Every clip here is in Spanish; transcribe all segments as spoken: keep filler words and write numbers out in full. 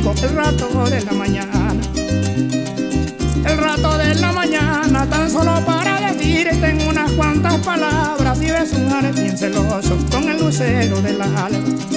busco el rato de la mañana. El rato de la mañana, tan solo para decirte en unas cuantas palabras. Si ves un jardín celoso con el lucero del alba,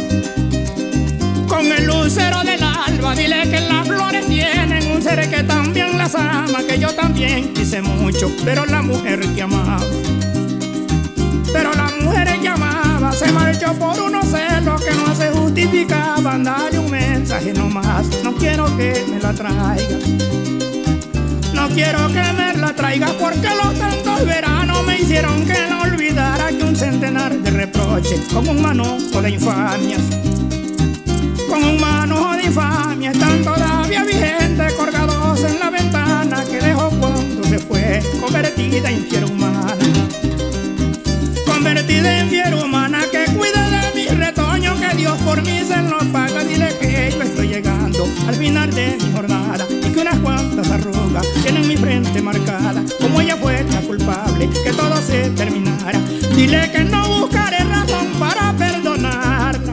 con el lucero del alba, dile que las flores tienen un ser que también las ama, que yo también quise mucho, pero la mujer que amaba, pero la mujer que amaba se marchó por unos celos que no se justificaban. Dale un mensaje nomás, no quiero que me la traigas, no quiero que me la traigas, porque los tantos veranos me hicieron que no olvidara que un centenar de reproches con un manojo de infamias, con un manojo de infamia están todavía vigentes, colgados en la ventana que dejó cuando se fue, convertida en fiera humana, convertida en fiera humana, que cuida de mi retoño, que Dios por mí se lo paga. Dile que yo estoy llegando al final de mi jornada y que unas cuantas arrugas tienen mi frente marcada, como ella fue la culpable que todo se terminara. Dile que no buscaré razón para perdonarla.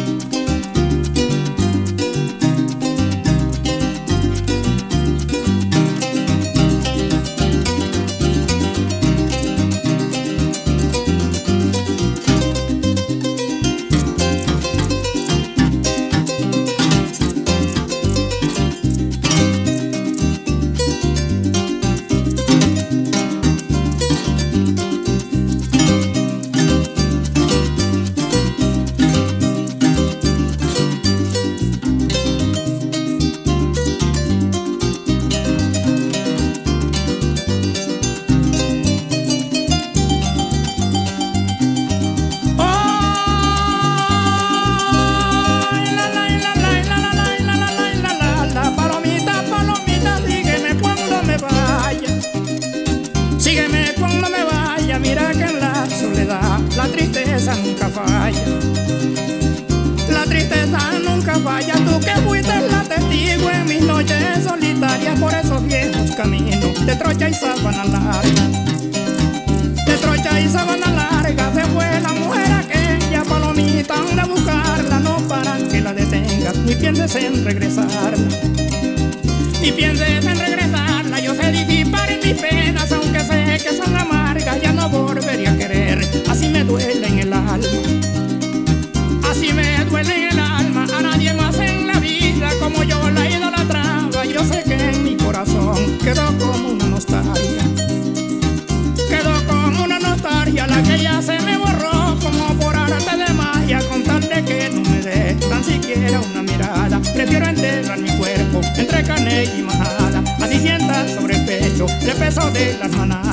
Mira que en la soledad la tristeza nunca falla, la tristeza nunca falla. Tú que fuiste la testigo en mis noches solitarias por esos viejos caminos de trocha y sábana larga, de trocha y sábana larga. Se fue la mujer aquella, palomita, anda a buscarla, no para que la detengas, ni pienses en regresarla, ni pienses en regresarla. Yo sé disipar en mis penas, aunque sé que son amargas, ya no volvería a querer. Así me duele en el alma, así me duele en el alma. A nadie más en la vida como yo la idolatraba. Yo sé que en mi corazón quedó como una nostalgia, quedó como una nostalgia, la que ya se me borró como por arte de magia. Con tal de que no me dé tan siquiera una mirada, prefiero enterrar mi cuerpo entre carne y majada. Así sienta sobre el pecho el peso de las manadas.